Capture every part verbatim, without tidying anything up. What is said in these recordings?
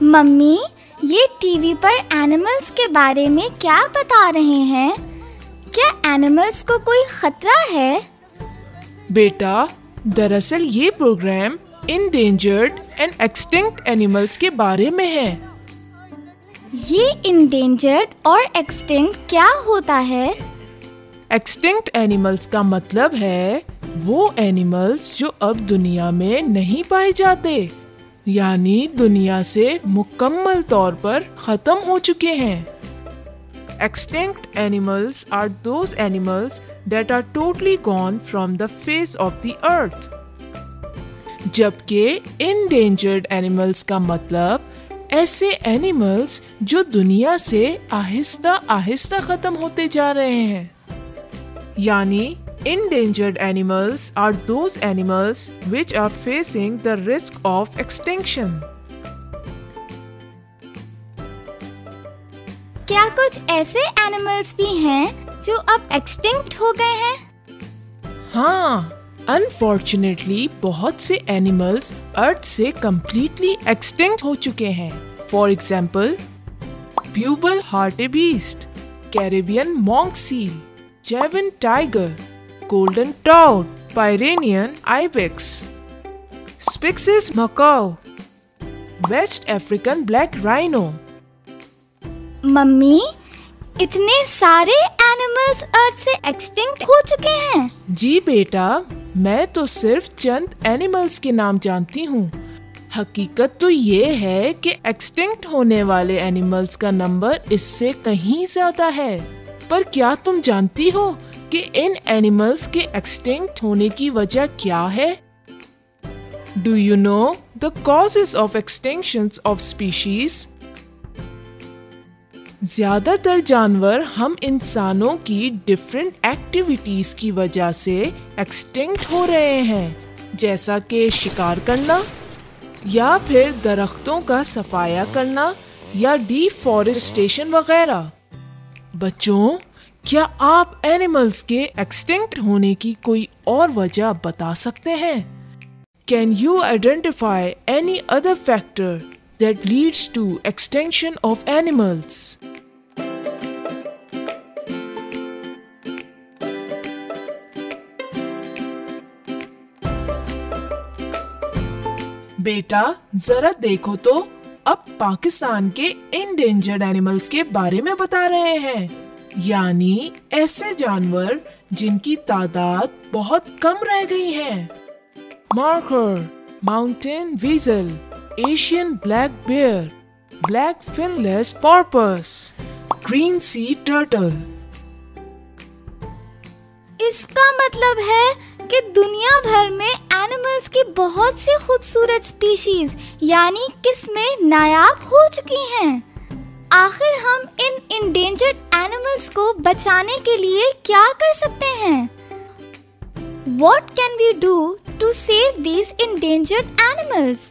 Mummy, ये TV पर animals के बारे में क्या बता रहे हैं? क्या एनिमल्स को कोई खतरा है? बेटा, दरअसल ये programme endangered and extinct animals के बारे में है। ये इंडेंजर्ड और एक्सटिंक्ट क्या होता है? एक्सटिंक्ट एनिमल्स का मतलब है वो एनिमल्स जो अब दुनिया में नहीं पाए जाते, यानी दुनिया से मुकम्मल तौर पर खत्म हो चुके हैं। Extinct animals are those animals that are totally gone from the face of the earth. जबकि endangered animals का मतलब ऐसे एनिमल्स जो दुनिया से आहिस्ता आहिस्ता खत्म होते जा रहे हैं। यानी endangered animals are those animals which are facing the risk of extinction. क्या कुछ ऐसे एनिमल्स भी हैं जो अब एक्सटिंक्ट हो गए हैं? हाँ, अनफॉर्चुनेटली बहुत से एनिमल्स अर्थ से कम्प्लीटली एक्सटिंक्ट हो चुके हैं। For example, bubal hartebeest, Caribbean monk seal, Javan tiger, golden trout, Pyrenean ibex, Spix's macaw, West African black rhino. Mummy, इतने सारे एनिमल्स अर्थ से एक्सटिंक्ट हो चुके हैं? जी बेटा, मैं तो सिर्फ चंद एनिमल्स के नाम जानती हूँ। हकीकत तो ये है कि एक्सटिंक्ट होने वाले एनिमल्स का नंबर इससे कहीं ज्यादा है। पर क्या तुम जानती हो कि इन एनिमल्स के एक्सटिंक्ट होने की वजह क्या है? Do you know the causes of extinctions of species? ज्यादातर जानवर हम इंसानों की डिफरेंट एक्टिविटीज की वजह से एक्सटिंक्ट हो रहे हैं, जैसा कि शिकार करना या फिर दरख्तों का सफाया करना या डिफॉरेस्टेशन वगैरह। बच्चों, क्या आप एनिमल्स के एक्सटिंक्ट होने की कोई और वजह बता सकते हैं? Can you identify any other factor that leads to extinction of animals? बेटा, जरा देखो तो, अब पाकिस्तान के इंडेंजर्ड एनिमल्स के बारे में बता रहे हैं, यानी ऐसे जानवर जिनकी तादाद बहुत कम रह गई है। Markhor, mountain weasel, Asian black bear, black finless porpoise, green sea turtle. इसका मतलब है कि दुनिया भर में एनिमल्स की बहुत सी खूबसूरत स्पीशीज यानी किस्में नायाब हो चुकी हैं। आखिर हम इन इंडेंजर्ड एनिमल्स को बचाने के लिए क्या कर सकते हैं? What can we do to save these endangered animals?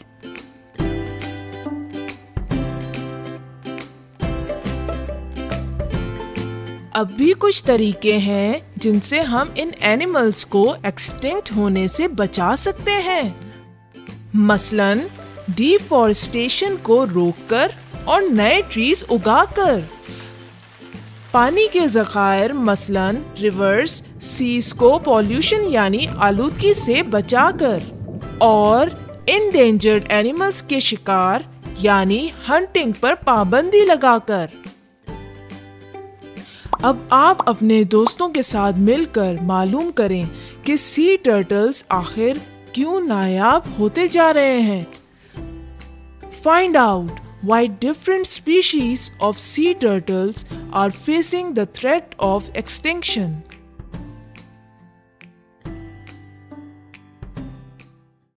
अब भी कुछ तरीके हैं जिनसे हम इन एनिमल्स को एक्सटिंक्ट होने से बचा सकते हैं। मसलन डिफॉरेस्टेशन को रोककर और नए ट्रीज उगाकर, पानी के ज़खायर मसलन रिवर्स, सीज को पॉल्यूशन यानी आलूदगी से बचाकर, और इंडेंजर्ड एनिमल्स के शिकार यानी हंटिंग पर पाबंदी लगाकर। अब आप अपने दोस्तों के साथ मिलकर मालूम करें कि सी टर्टल्स आखिर क्यों नायाब होते जा रहे हैं। Find out why different species of sea turtles are facing the threat of extinction.